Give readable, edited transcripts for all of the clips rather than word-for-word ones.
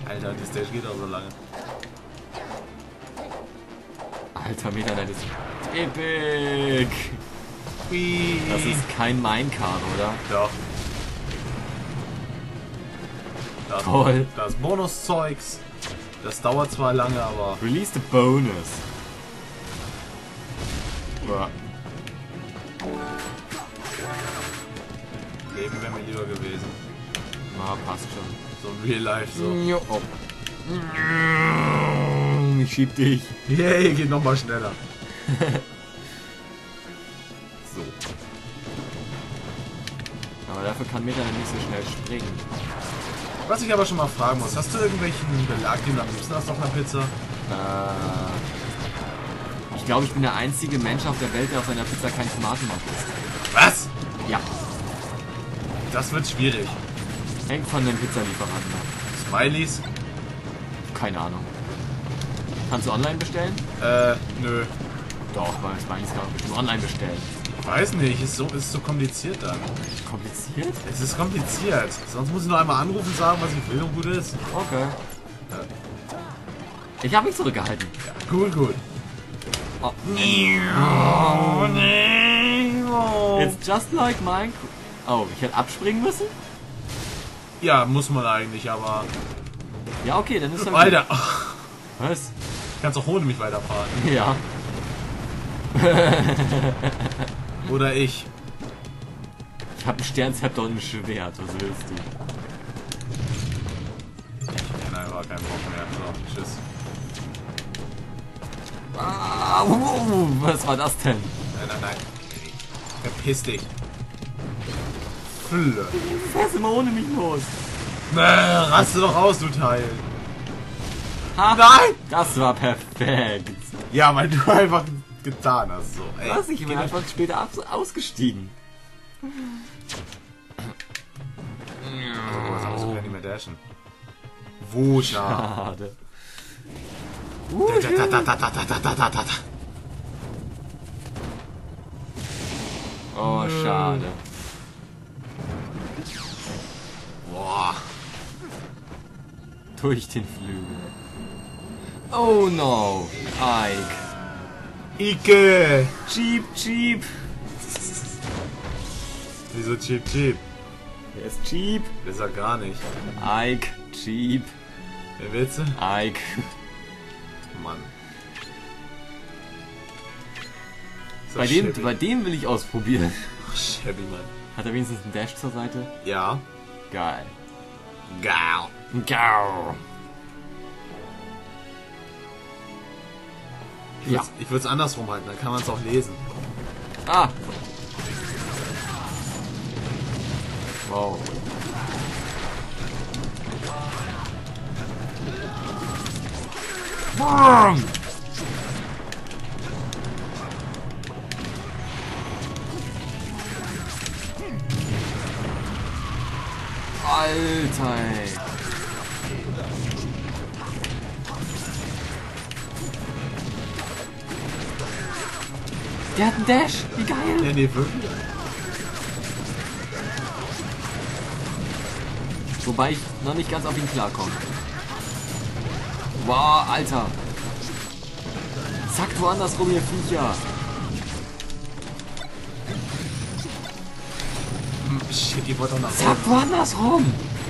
Alter, die Stage geht auch so lange. Alter, Meta-Knight ist epic. Whee. Das ist kein Minecart, oder? Doch. Das, Toll. das Bonuszeugs. Das dauert zwar lange, aber... Release the bonus. Ja. Leben wäre mir lieber gewesen. Na, passt schon. So im Real Life so. Jo. Oh. Ich schieb dich. Yay, geht nochmal schneller. So. Aber dafür kann Meta nicht so schnell springen. Was ich aber schon mal fragen muss, hast du irgendwelchen Belag, den du am liebsten hast auf einer Pizza? Ich glaube, ich bin der einzige Mensch auf der Welt, der auf seiner Pizza keinen Tomatenmark isst. Was? Ja. Das wird schwierig. Hängt von den Pizzalieferanten ab. Smileys? Keine Ahnung. Kannst du online bestellen? Nö. Doch, weil Smileys kann man bestimmt online bestellen. Weiß nicht, ist so kompliziert dann. Kompliziert? Es ist kompliziert. Sonst muss ich noch einmal anrufen und sagen, was ich will und gut ist. Okay. Ich habe mich zurückgehalten. Ja, gut, gut. Oh. Oh, nee. Oh. It's just like Minecraft. Oh, ich hätte abspringen müssen? Ja, muss man eigentlich, aber... Ja, okay, dann ist er... Alter, Was? kannst auch ohne mich weiterfahren. Ja. Oder ich. Ich habe ein Sternzepter und ein Schwert. Was willst du? Ich kann einfach keinen Bock mehr. So, tschüss. Ah, was war das denn? Nein, nein, nein. Verpiss dich. Fülle. Du fährst immer ohne mich los. Raste doch aus, du Teil. Ha, Nein! das war perfekt. Ja, weil du einfach getan hast. So. Ey, Was? Ich bin einfach später ausgestiegen. was anderes kann ich nicht mehr dashen. Wuscha. Schade. Oh, schade. Boah. Durch den Flügel. Oh no, Ike. Ike! Cheap, cheap. Wieso cheap cheap? Wer ist cheap? Das ist ja gar nicht. Ike, cheap. Wer willst du? Ike. Mann. So Bei dem will ich ausprobieren. Ach, Shabby, Mann. Hat er wenigstens einen Dash zur Seite? Ja. Geil. Gau. Geil. Ich würde es andersrum halten, dann kann man es auch lesen. Ah. Wow. Bam! Alter, ey. Der hat einen Dash. Wie geil. Ja, nee, wirklich. Wobei ich noch nicht ganz auf ihn klarkomme. Wow, Alter. Zack, woanders rum, ihr Viecher. Shit, ihr wollt doch nach Zack, woanders rum.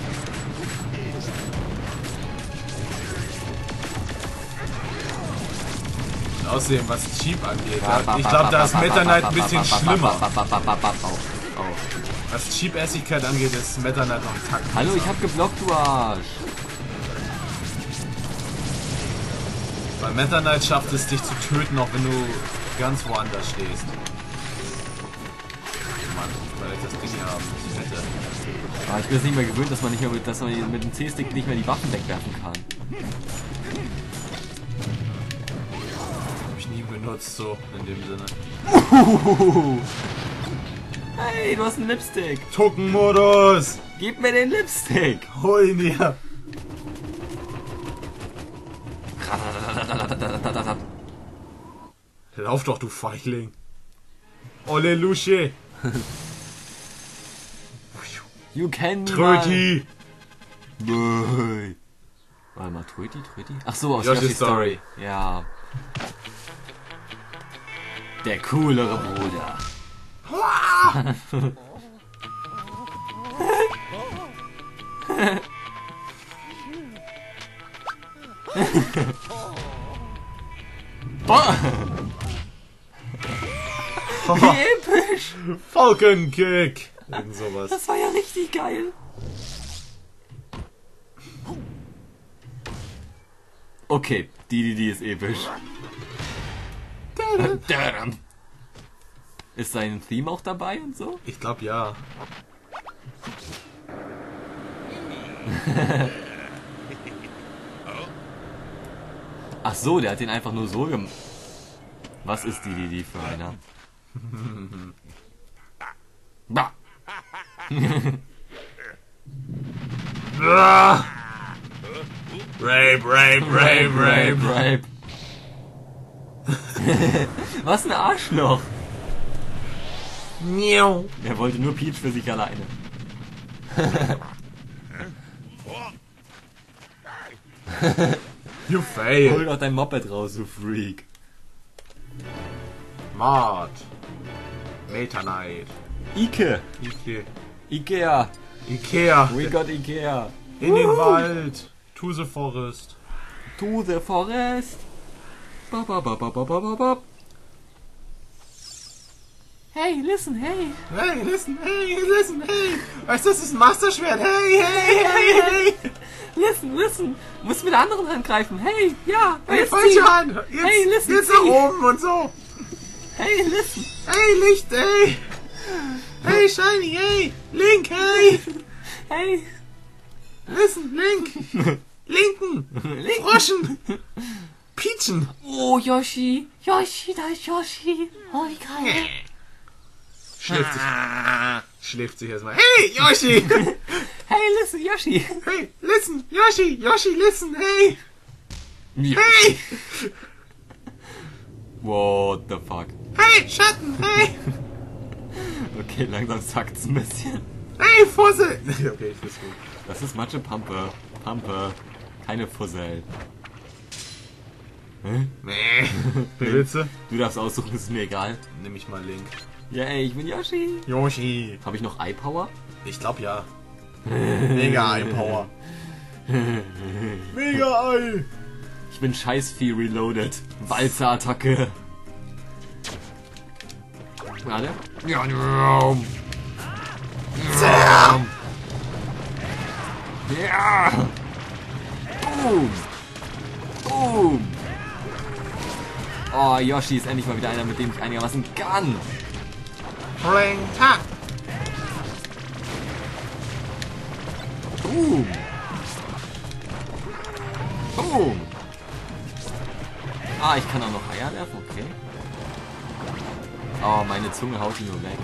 Außerdem, was Cheap angeht. Ich glaube, da ist Meta Knight ein bisschen schlimmer. Was Cheap-Essigkeit angeht, ist Meta Knight noch ein Takt. Hallo, ich hab geblockt, du Arsch. Weil Meta Knight schafft es, dich zu töten, auch wenn du ganz woanders stehst. Mann, weil ich das Ding hier haben. Das Fette. Ah, ich bin es nicht mehr gewöhnt, dass man mit dem C-Stick nicht mehr die Waffen wegwerfen kann. Hab ich nie benutzt, so in dem Sinne. Hey, du hast einen Lipstick. Token-Modus! Gib mir den Lipstick. Hol ihn dir! Lauf doch, du Feigling! Olle Lusche! You can me Tröti! mal. Tweety? Ach so, aus Yoshi's Yoshi's Story. Ja. Der coolere Bruder. Wie episch! Falcon Kick! Irgend sowas. Das war ja richtig geil. Okay, die ist episch. Ist sein Theme auch dabei und so? Ich glaube ja. Ach so, der hat den einfach nur so gemacht. Was ist die für einer? Bah. Rape. Was ein Arschloch. Miau. Er wollte nur Peach für sich alleine. You fail. Hol doch dein Moped raus, du Freak. Mord. Meta Knight. Ike. Ikea. Ikea. We got Ikea. In den Wald. To the forest. To the forest. Ba, ba, ba, ba, ba, ba, ba, ba. Hey, listen, hey. Hey, listen, hey. Weißt du, das ist ein Masterschwert. Hey. Listen. Du musst mit der anderen Hand greifen. Hey, ja. Hey, falsche Hand. Jetzt, Hey, listen, jetzt nach oben und so. Hey, listen. Hey, Licht, ey. Hey, Shiny, hey. Link, hey. Hey. Listen, Link. Linken. Froschen. Peachen. Oh, Yoshi. Da ist Yoshi. Oh, wie geil. Schläft sich erstmal. Hey, Yoshi. Hey, listen, Yoshi. Hey, listen, Yoshi. Yoshi, listen, hey. Hey. What the fuck? Hey, Schatten, hey. Okay, langsam sackt's ein bisschen. Hey, Fussel. Okay, ich weiß gut. Das ist Matsche Pampe. Keine Fussel. Hä? Nee. Willst du? Du darfst aussuchen, ist mir egal. Nimm ich mal Link. Ja, ey, ich bin Yoshi. Yoshi. Habe ich noch Eye Power? Ich glaub ja. Mega Eye Power. Mega Eye. Ich bin Scheißvieh reloaded. Walzer-Attacke. Warte. Ja, ja. Boom. Oh, Yoshi ist endlich mal wieder einer, mit dem ich einigermaßen kann. Ring Tag. Boom. Ah, ich kann auch noch Eier werfen, okay. Oh, meine Zunge haut ihn nur weg.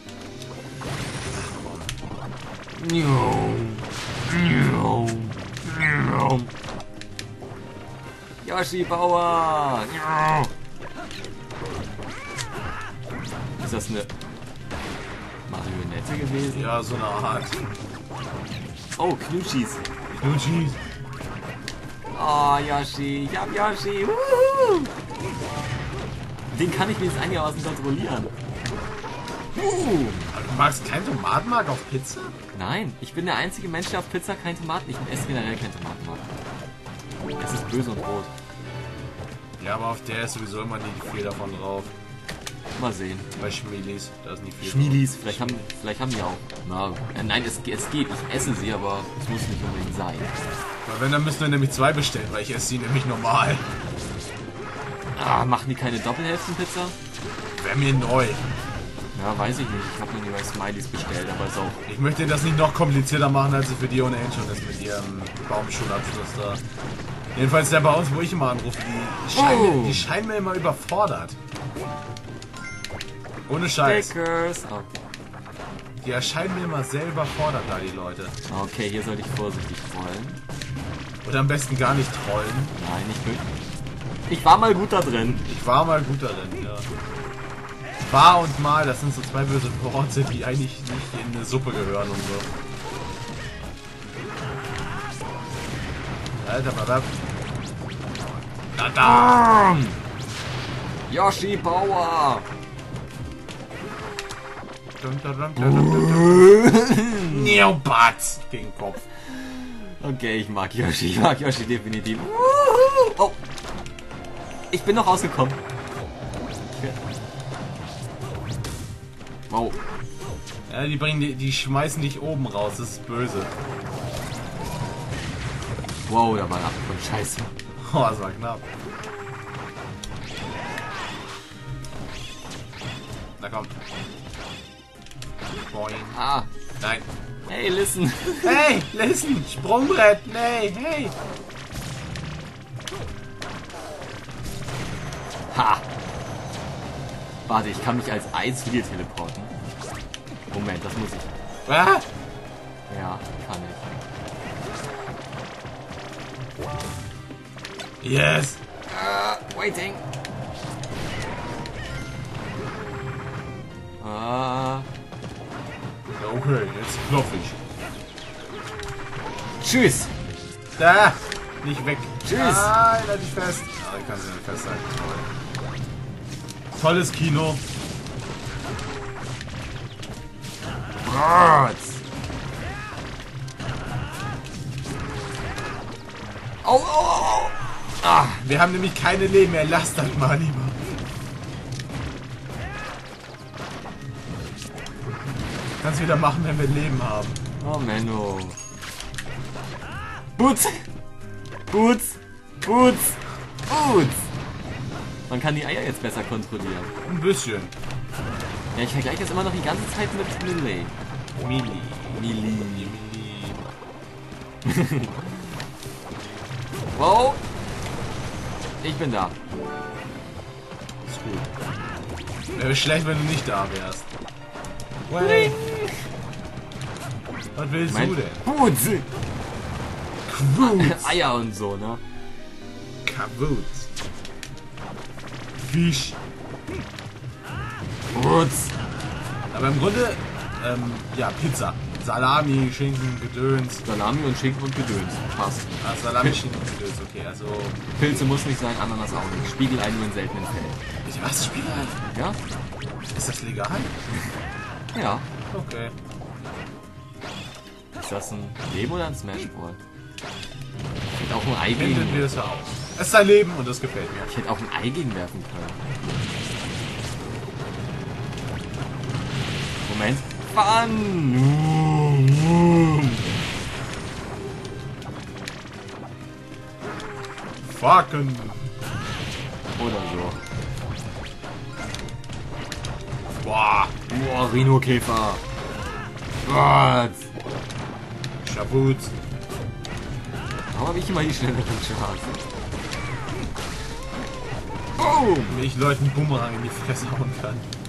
Yoshi Bauer! Ist das eine Marionette gewesen? Ja, so eine Art. Oh, Knutschis. Knutschis. Oh, Yoshi. Ich hab Yoshi. Woohoo. Den kann ich wenigstens einigermaßen kontrollieren. Du magst keinen Tomatenmark auf Pizza? Nein, ich bin der einzige Mensch, der auf Pizza keinen Tomaten. Ich esse generell keinen Tomaten mag. Es ist böse und rot. Ja, aber auf der ist sowieso immer nie viel davon drauf. Mal sehen. Bei Schmielis, da ist nicht viel Schmielis, vielleicht haben die auch. Na, nein, es geht. Ich esse sie, aber es muss nicht unbedingt sein. Weil wenn, dann müssen wir nämlich 2 bestellen, weil ich esse sie nämlich normal. Ah, machen die keine Doppelhälftenpizza? Wäre mir neu. Ja, weiß ich nicht. Ich habe mir die bei Smileys bestellt, aber ist auch... Ich möchte das nicht noch komplizierter machen, als es für die ohnehin schon ist mit ihrem Baumschulabschluss da. Jedenfalls der bei uns, wo ich immer anrufe, die scheinen mir immer überfordert. Ohne Scheiß. Stickers. Oh. Die erscheinen mir immer sehr überfordert da, die Leute. Okay, hier sollte ich vorsichtig rollen. Oder am besten gar nicht trollen. Nein, nicht wirklich. Ich war mal gut da drin. Ich war mal gut darin, ja. War und mal, das sind so 2 böse Worte, die eigentlich nicht in eine Suppe gehören und so. Alter, Alter. Da! Yoshi Power! Neobatz gegen Kopf. Okay, ich mag Yoshi definitiv. Oh! Ich bin noch rausgekommen. Wow. Ja, die schmeißen dich oben raus, das ist böse. Wow, da war ein von Scheiße. Oh, das war knapp. Na komm. Boing. Ah. Nein. Hey, listen. Hey, listen. Sprungbrett. Nee, hey. Ha. Warte, ich kann mich als Eis zu dir teleporten. Moment, das muss ich. Ah? Ja, kann ich. Yes. Waiting. Ah. Okay, jetzt klopf ich. Tschüss. Da. Nicht weg. Tschüss. Nein, halt dich fest. Ah, ich kann sie nicht festhalten. Tolles Kino. Au, au, au. Ah. Wir haben nämlich keine Leben mehr. Lasst das mal lieber. Kannst wieder machen, wenn wir Leben haben. Oh, Menno. Boots. Boots. Boots. Boots. Man kann die Eier jetzt besser kontrollieren. Ein bisschen. Ja, ich vergleiche das immer noch die ganze Zeit mit Melee. Mili. Melee. Wow. Ich bin da. Ist gut. Wäre schlecht, wenn du nicht da wärst. Hey. Was willst du denn? Boots. Quoots. Eier und so, ne? Kavoots. Fisch. Boots. Aber im Grunde, ja, Pizza. Salami, Schinken, Gedöns. Salami und Schinken und Gedöns. Passt. Ah, Salami, Schinken und Gedöns, okay, also... Pilze muss nicht sein, Ananas auch nicht. Spiegelei nur in seltenen Fällen. Was, Spiegelei? Ja? Ist das legal? Ja. Okay. Ist das ein Leben oder ein Smashball? Ich hätte auch ein Ei Finden wir gegen... es heraus. Es ist ein Leben und das gefällt mir. Ich hätte auch ein Ei gegenwerfen können. Moment. Fun! Fucken. Oder so. Boah. Boah, Rhinokäfer. Gott. Schabut. Warum habe ich immer die schnelleren Chance? Boom! Wie ich Leuten Bumerang in die Fresse hauen kann.